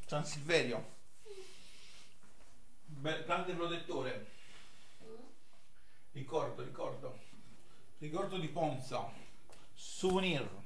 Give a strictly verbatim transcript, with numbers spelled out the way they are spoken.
San Silverio, Bel, grande protettore, ricordo, ricordo, ricordo di Ponza, souvenir.